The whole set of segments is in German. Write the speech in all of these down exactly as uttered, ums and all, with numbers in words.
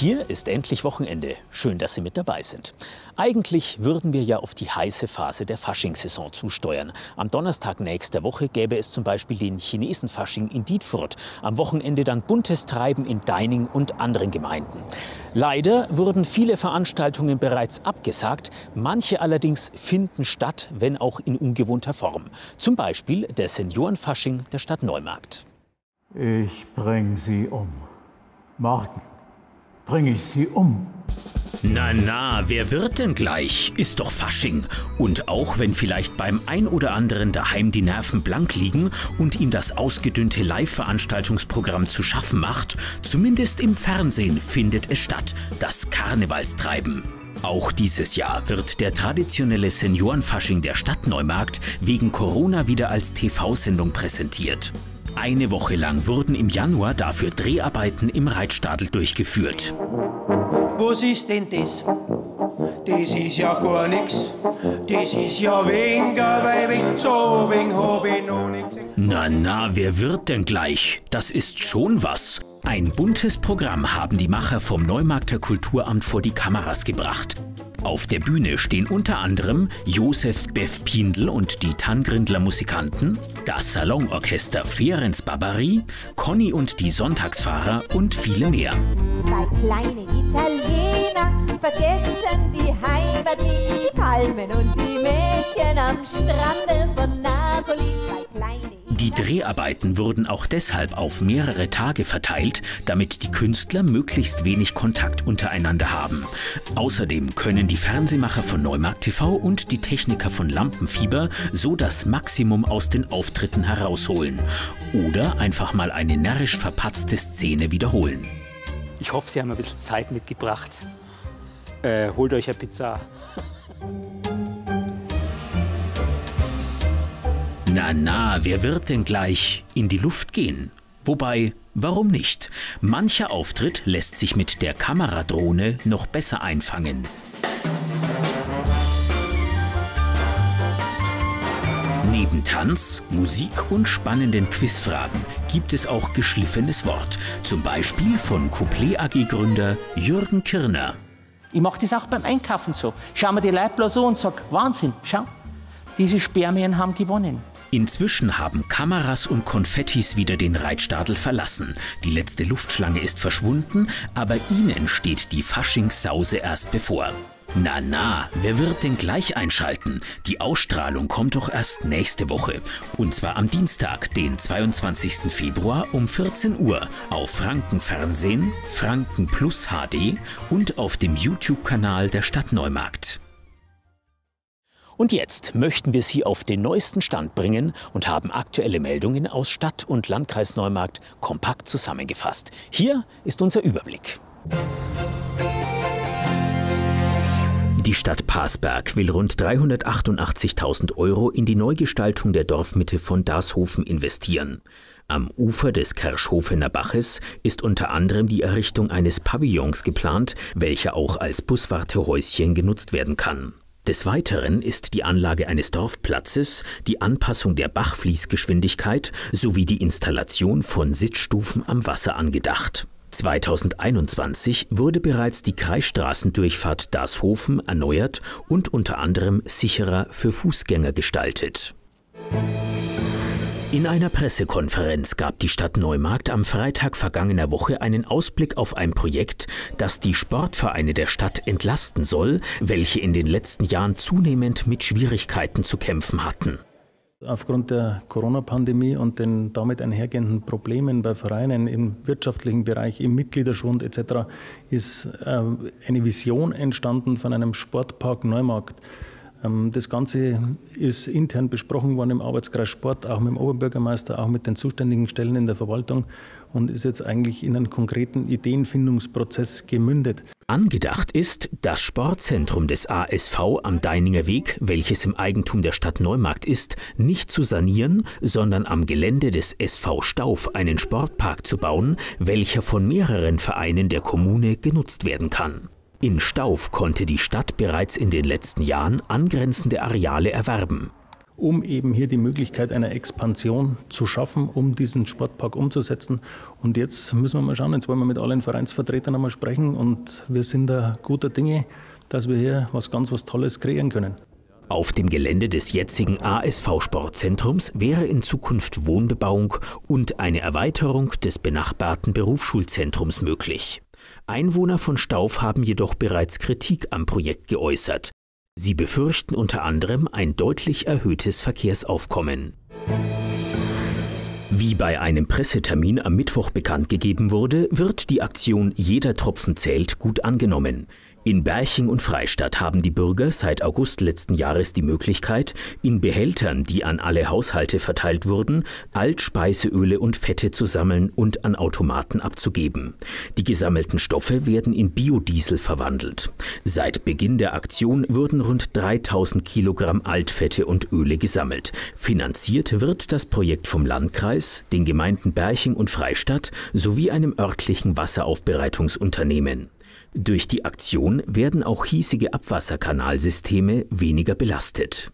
Hier ist endlich Wochenende. Schön, dass Sie mit dabei sind. Eigentlich würden wir ja auf die heiße Phase der Faschingssaison zusteuern. Am Donnerstag nächster Woche gäbe es zum Beispiel den Chinesenfasching in Dietfurt. Am Wochenende dann buntes Treiben in Deining und anderen Gemeinden. Leider wurden viele Veranstaltungen bereits abgesagt. Manche allerdings finden statt, wenn auch in ungewohnter Form. Zum Beispiel der Seniorenfasching der Stadt Neumarkt. Ich bring sie um. Morgen bringe ich sie um. Na, na, wer wird denn gleich? Ist doch Fasching. Und auch wenn vielleicht beim ein oder anderen daheim die Nerven blank liegen und ihm das ausgedünnte Live-Veranstaltungsprogramm zu schaffen macht, zumindest im Fernsehen findet es statt, das Karnevalstreiben. Auch dieses Jahr wird der traditionelle Seniorenfasching der Stadt Neumarkt wegen Corona wieder als T V-Sendung präsentiert. Eine Woche lang wurden im Januar dafür Dreharbeiten im Reitstadel durchgeführt. Was ist denn das? Das ist ja gar nix. Das ist ja weniger, weil wegen so wegen hab ich noch nix. Na, na, wer wird denn gleich? Das ist schon was. Ein buntes Programm haben die Macher vom Neumarkter Kulturamt vor die Kameras gebracht. Auf der Bühne stehen unter anderem Josef Beff Pindl und die Tangrindler Musikanten, das Salonorchester Ferenc Babary, Conny und die Sonntagsfahrer und viele mehr. Zwei kleine Italiener vergessen die Heimat, die Palmen und die Mädchen am Strande von Napoli. Zwei kleine Die Dreharbeiten wurden auch deshalb auf mehrere Tage verteilt, damit die Künstler möglichst wenig Kontakt untereinander haben. Außerdem können die Fernsehmacher von Neumarkt T V und die Techniker von Lampenfieber so das Maximum aus den Auftritten herausholen. Oder einfach mal eine närrisch verpatzte Szene wiederholen. Ich hoffe, Sie haben ein bisschen Zeit mitgebracht. Äh, holt euch eine Pizza. Na, na, wer wird denn gleich in die Luft gehen? Wobei, warum nicht? Mancher Auftritt lässt sich mit der Kameradrohne noch besser einfangen. Neben Tanz, Musik und spannenden Quizfragen gibt es auch geschliffenes Wort. Zum Beispiel von Couplet A G-Gründer Jürgen Kirner. Ich mache das auch beim Einkaufen so. Schau mir die Leute bloß an und sag, Wahnsinn, schau, diese Spermien haben gewonnen. Inzwischen haben Kameras und Konfettis wieder den Reitstadel verlassen. Die letzte Luftschlange ist verschwunden, aber ihnen steht die Faschingssause erst bevor. Na, na, wer wird denn gleich einschalten? Die Ausstrahlung kommt doch erst nächste Woche. Und zwar am Dienstag, den zweiundzwanzigsten Februar um vierzehn Uhr auf Franken Fernsehen, Franken Plus H D und auf dem YouTube-Kanal der Stadt Neumarkt. Und jetzt möchten wir Sie auf den neuesten Stand bringen und haben aktuelle Meldungen aus Stadt und Landkreis Neumarkt kompakt zusammengefasst. Hier ist unser Überblick. Die Stadt Parsberg will rund dreihundertachtundachtzigtausend Euro in die Neugestaltung der Dorfmitte von Dashofen investieren. Am Ufer des Kerschhofener Baches ist unter anderem die Errichtung eines Pavillons geplant, welcher auch als Buswartehäuschen genutzt werden kann. Des Weiteren ist die Anlage eines Dorfplatzes, die Anpassung der Bachfließgeschwindigkeit sowie die Installation von Sitzstufen am Wasser angedacht. zweitausendeinundzwanzig wurde bereits die Kreisstraßendurchfahrt Dashofen erneuert und unter anderem sicherer für Fußgänger gestaltet. In einer Pressekonferenz gab die Stadt Neumarkt am Freitag vergangener Woche einen Ausblick auf ein Projekt, das die Sportvereine der Stadt entlasten soll, welche in den letzten Jahren zunehmend mit Schwierigkeiten zu kämpfen hatten. Aufgrund der Corona-Pandemie und den damit einhergehenden Problemen bei Vereinen im wirtschaftlichen Bereich, im Mitgliederschwund et cetera ist eine Vision entstanden von einem Sportpark Neumarkt. Das Ganze ist intern besprochen worden im Arbeitskreis Sport, auch mit dem Oberbürgermeister, auch mit den zuständigen Stellen in der Verwaltung und ist jetzt eigentlich in einen konkreten Ideenfindungsprozess gemündet. Angedacht ist, das Sportzentrum des A S V am Deininger Weg, welches im Eigentum der Stadt Neumarkt ist, nicht zu sanieren, sondern am Gelände des S V Stauf einen Sportpark zu bauen, welcher von mehreren Vereinen der Kommune genutzt werden kann. In Stauf konnte die Stadt bereits in den letzten Jahren angrenzende Areale erwerben. um eben hier die Möglichkeit einer Expansion zu schaffen, um diesen Sportpark umzusetzen. Und jetzt müssen wir mal schauen, jetzt wollen wir mit allen Vereinsvertretern einmal sprechen und wir sind da guter Dinge, dass wir hier was ganz was Tolles kreieren können. Auf dem Gelände des jetzigen A S V-Sportzentrums wäre in Zukunft Wohnbebauung und eine Erweiterung des benachbarten Berufsschulzentrums möglich. Einwohner von Stauf haben jedoch bereits Kritik am Projekt geäußert. Sie befürchten unter anderem ein deutlich erhöhtes Verkehrsaufkommen. Wie bei einem Pressetermin am Mittwoch bekannt gegeben wurde, wird die Aktion Jeder Tropfen zählt gut angenommen. In Berching und Freistadt haben die Bürger seit August letzten Jahres die Möglichkeit, in Behältern, die an alle Haushalte verteilt wurden, Altspeiseöle und Fette zu sammeln und an Automaten abzugeben. Die gesammelten Stoffe werden in Biodiesel verwandelt. Seit Beginn der Aktion wurden rund dreitausend Kilogramm Altfette und Öle gesammelt. Finanziert wird das Projekt vom Landkreis, den Gemeinden Berching und Freistadt sowie einem örtlichen Wasseraufbereitungsunternehmen. Durch die Aktion werden auch hiesige Abwasserkanalsysteme weniger belastet.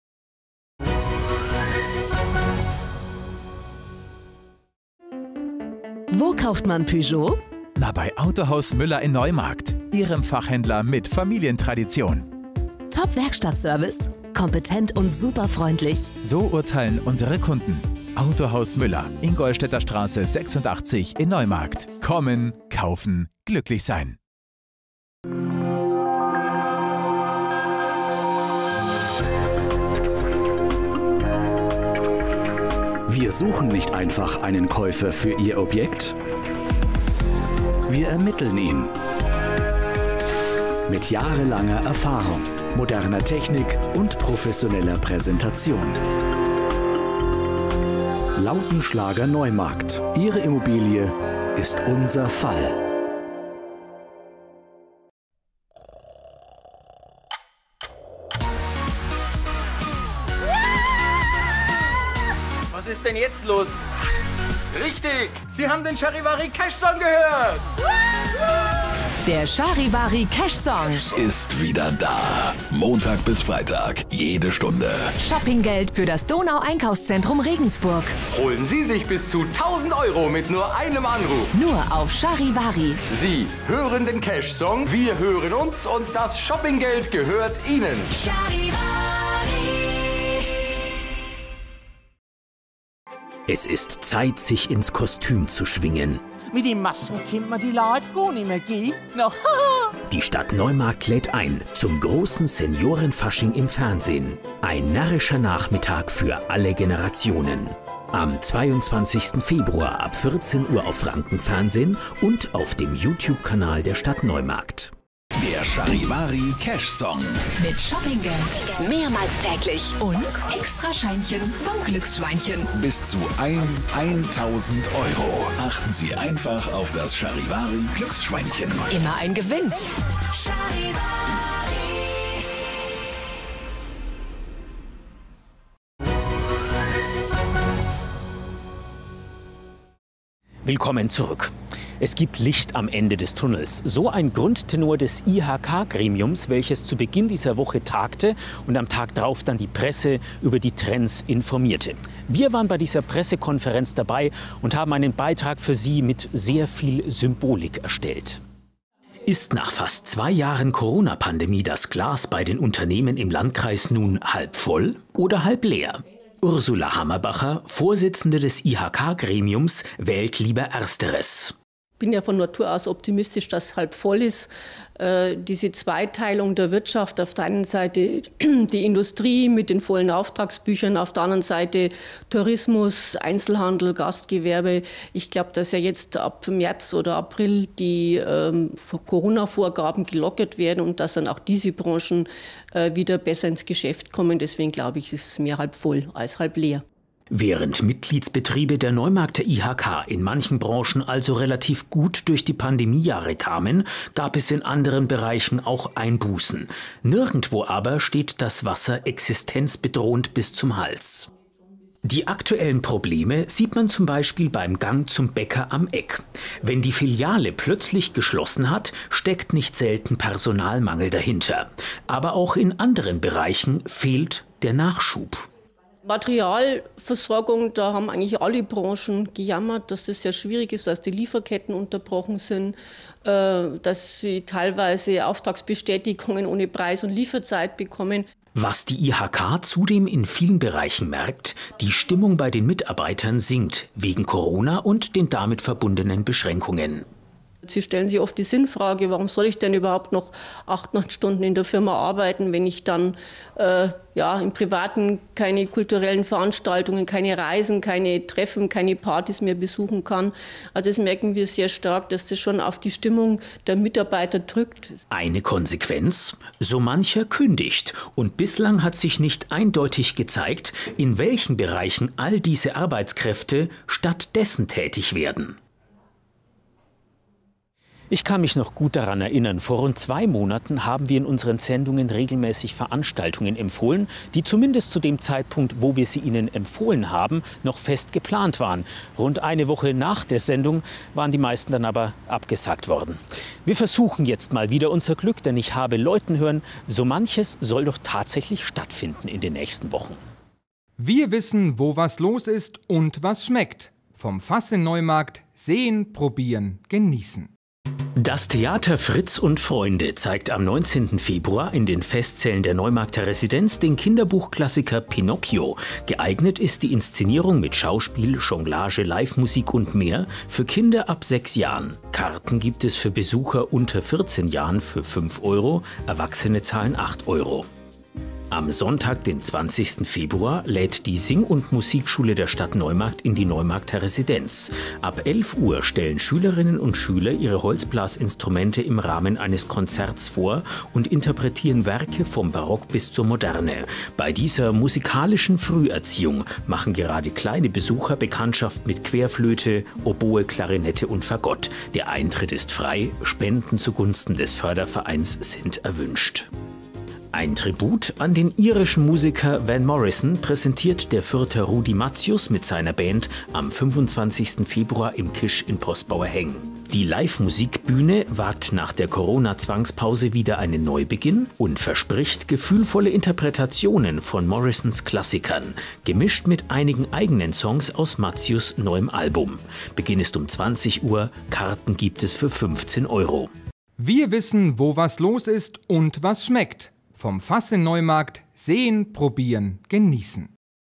Wo kauft man Peugeot? Na, bei Autohaus Müller in Neumarkt, Ihrem Fachhändler mit Familientradition. Top-Werkstattservice, kompetent und super freundlich. So urteilen unsere Kunden. Autohaus Müller, Ingolstädter Straße sechsundachtzig in Neumarkt. Kommen, kaufen, glücklich sein. Wir suchen nicht einfach einen Käufer für Ihr Objekt. Wir ermitteln ihn. Mit jahrelanger Erfahrung, moderner Technik und professioneller Präsentation. Lautenschlager Neumarkt. Ihre Immobilie ist unser Fall. Was ist denn jetzt los? Richtig! Sie haben den Charivari Cash Song gehört! Der Charivari Cash Song ist wieder da. Montag bis Freitag, jede Stunde. Shoppinggeld für das Donau-Einkaufszentrum Regensburg. Holen Sie sich bis zu tausend Euro mit nur einem Anruf. Nur auf Charivari. Sie hören den Cash Song, wir hören uns und das Shoppinggeld gehört Ihnen. Charivari. Es ist Zeit, sich ins Kostüm zu schwingen. Mit den Masken kennt man die Leute gar nicht mehr, gell? No. Die Stadt Neumarkt lädt ein zum großen Seniorenfasching im Fernsehen. Ein närrischer Nachmittag für alle Generationen. Am zweiundzwanzigsten Februar ab vierzehn Uhr auf Frankenfernsehen und auf dem YouTube-Kanal der Stadt Neumarkt. Der Charivari Cash Song. Mit Shoppinggeld. Mehrmals täglich. Und extra Scheinchen vom Glücksschweinchen. Bis zu tausend Euro. Achten Sie einfach auf das Charivari Glücksschweinchen. Immer ein Gewinn. Willkommen zurück. Es gibt Licht am Ende des Tunnels. So ein Grundtenor des I H K-Gremiums, welches zu Beginn dieser Woche tagte und am Tag darauf dann die Presse über die Trends informierte. Wir waren bei dieser Pressekonferenz dabei und haben einen Beitrag für Sie mit sehr viel Symbolik erstellt. Ist nach fast zwei Jahren Corona-Pandemie das Glas bei den Unternehmen im Landkreis nun halb voll oder halb leer? Ursula Hammerbacher, Vorsitzende des I H K-Gremiums, wählt lieber Ersteres. Ich bin ja von Natur aus optimistisch, dass es halb voll ist. Äh, diese Zweiteilung der Wirtschaft, auf der einen Seite die Industrie mit den vollen Auftragsbüchern, auf der anderen Seite Tourismus, Einzelhandel, Gastgewerbe. Ich glaube, dass ja jetzt ab März oder April die ähm, Corona-Vorgaben gelockert werden und dass dann auch diese Branchen äh, wieder besser ins Geschäft kommen. Deswegen glaube ich, ist es mehr halb voll als halb leer. Während Mitgliedsbetriebe der Neumarkter I H K in manchen Branchen also relativ gut durch die Pandemiejahre kamen, gab es in anderen Bereichen auch Einbußen. Nirgendwo aber steht das Wasser existenzbedrohend bis zum Hals. Die aktuellen Probleme sieht man zum Beispiel beim Gang zum Bäcker am Eck. Wenn die Filiale plötzlich geschlossen hat, steckt nicht selten Personalmangel dahinter. Aber auch in anderen Bereichen fehlt der Nachschub. Materialversorgung, da haben eigentlich alle Branchen gejammert, dass das sehr schwierig ist, dass die Lieferketten unterbrochen sind, dass sie teilweise Auftragsbestätigungen ohne Preis- und Lieferzeit bekommen. Was die I H K zudem in vielen Bereichen merkt, die Stimmung bei den Mitarbeitern sinkt wegen Corona und den damit verbundenen Beschränkungen. Sie stellen sich oft die Sinnfrage, warum soll ich denn überhaupt noch acht, neun Stunden in der Firma arbeiten, wenn ich dann äh, ja, im Privaten keine kulturellen Veranstaltungen, keine Reisen, keine Treffen, keine Partys mehr besuchen kann. Also das merken wir sehr stark, dass das schon auf die Stimmung der Mitarbeiter drückt. Eine Konsequenz? So mancher kündigt. Und bislang hat sich nicht eindeutig gezeigt, in welchen Bereichen all diese Arbeitskräfte stattdessen tätig werden. Ich kann mich noch gut daran erinnern, vor rund zwei Monaten haben wir in unseren Sendungen regelmäßig Veranstaltungen empfohlen, die zumindest zu dem Zeitpunkt, wo wir sie Ihnen empfohlen haben, noch fest geplant waren. Rund eine Woche nach der Sendung waren die meisten dann aber abgesagt worden. Wir versuchen jetzt mal wieder unser Glück, denn ich habe Leuten hören, so manches soll doch tatsächlich stattfinden in den nächsten Wochen. Wir wissen, wo was los ist und was schmeckt. Vom Fass in Neumarkt sehen, probieren, genießen. Das Theater Fritz und Freunde zeigt am neunzehnten Februar in den Festsälen der Neumarkter Residenz den Kinderbuchklassiker Pinocchio. Geeignet ist die Inszenierung mit Schauspiel, Jonglage, Live-Musik und mehr für Kinder ab sechs Jahren. Karten gibt es für Besucher unter vierzehn Jahren für fünf Euro, Erwachsene zahlen acht Euro. Am Sonntag, den zwanzigsten Februar, lädt die Sing- und Musikschule der Stadt Neumarkt in die Neumarkter Residenz. Ab elf Uhr stellen Schülerinnen und Schüler ihre Holzblasinstrumente im Rahmen eines Konzerts vor und interpretieren Werke vom Barock bis zur Moderne. Bei dieser musikalischen Früherziehung machen gerade kleine Besucher Bekanntschaft mit Querflöte, Oboe, Klarinette und Fagott. Der Eintritt ist frei, Spenden zugunsten des Fördervereins sind erwünscht. Ein Tribut an den irischen Musiker Van Morrison präsentiert der Fürther Rudi Matzius mit seiner Band am fünfundzwanzigsten Februar im Kisch in Postbauer Hengen. Die Live-Musikbühne wagt nach der Corona-Zwangspause wieder einen Neubeginn und verspricht gefühlvolle Interpretationen von Morrisons Klassikern, gemischt mit einigen eigenen Songs aus Matzius' neuem Album. Beginn ist um zwanzig Uhr, Karten gibt es für fünfzehn Euro. Wir wissen, wo was los ist und was schmeckt. Vom Fass in Neumarkt sehen, probieren, genießen.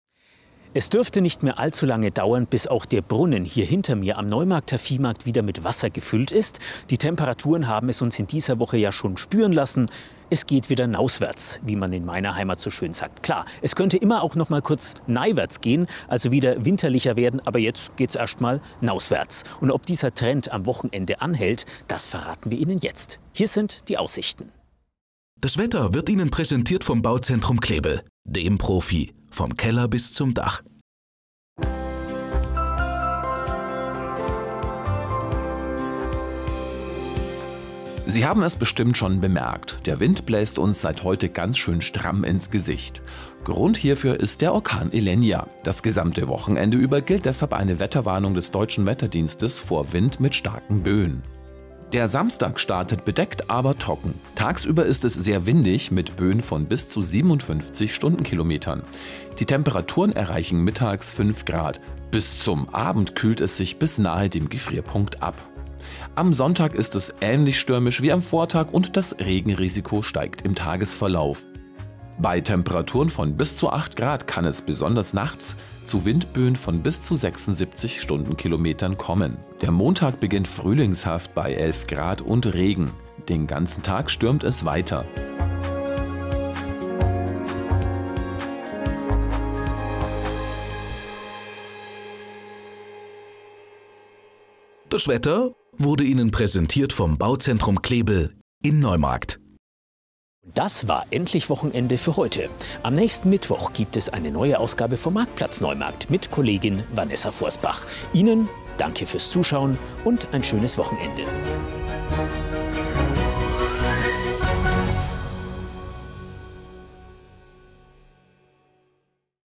Es dürfte nicht mehr allzu lange dauern, bis auch der Brunnen hier hinter mir am Neumarkter Viehmarkt wieder mit Wasser gefüllt ist. Die Temperaturen haben es uns in dieser Woche ja schon spüren lassen. Es geht wieder nauswärts, wie man in meiner Heimat so schön sagt. Klar, es könnte immer auch noch mal kurz neiwärts gehen, also wieder winterlicher werden, aber jetzt geht es erst mal nauswärts. Und ob dieser Trend am Wochenende anhält, das verraten wir Ihnen jetzt. Hier sind die Aussichten. Das Wetter wird Ihnen präsentiert vom Bauzentrum Klebel, dem Profi, vom Keller bis zum Dach. Sie haben es bestimmt schon bemerkt, der Wind bläst uns seit heute ganz schön stramm ins Gesicht. Grund hierfür ist der Orkan Elenia. Das gesamte Wochenende über gilt deshalb eine Wetterwarnung des Deutschen Wetterdienstes vor Wind mit starken Böen. Der Samstag startet bedeckt, aber trocken. Tagsüber ist es sehr windig mit Böen von bis zu siebenundfünfzig Stundenkilometern. Die Temperaturen erreichen mittags fünf Grad. Bis zum Abend kühlt es sich bis nahe dem Gefrierpunkt ab. Am Sonntag ist es ähnlich stürmisch wie am Vortag und das Regenrisiko steigt im Tagesverlauf. Bei Temperaturen von bis zu acht Grad kann es besonders nachts zu Windböen von bis zu sechsundsiebzig Stundenkilometern kommen. Der Montag beginnt frühlingshaft bei elf Grad und Regen. Den ganzen Tag stürmt es weiter. Das Wetter wurde Ihnen präsentiert vom Bauzentrum Klebel in Neumarkt. Das war endlich Wochenende für heute. Am nächsten Mittwoch gibt es eine neue Ausgabe vom Marktplatz Neumarkt mit Kollegin Vanessa Forsbach. Ihnen danke fürs Zuschauen und ein schönes Wochenende.